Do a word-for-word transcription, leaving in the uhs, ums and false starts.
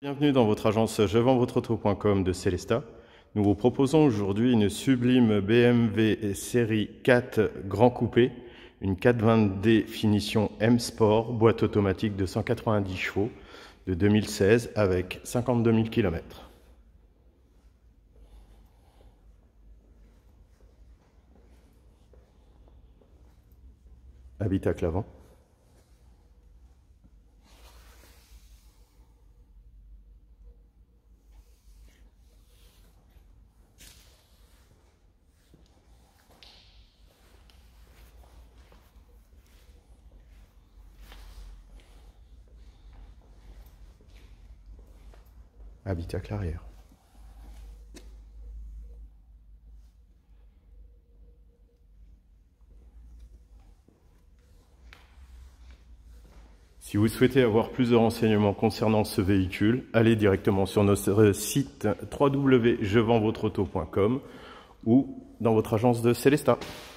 Bienvenue dans votre agence je vends votre auto point com de Célesta. Nous vous proposons aujourd'hui une sublime B M W série quatre Grand Coupé, une quatre cent vingt D finition M Sport, boîte automatique de cent quatre-vingt-dix chevaux de deux mille seize avec cinquante-deux mille kilomètres. Habitacle avant. Habitacle arrière. Si vous souhaitez avoir plus de renseignements concernant ce véhicule, allez directement sur notre site w w w point je vends votre auto point com ou dans votre agence de Célesta.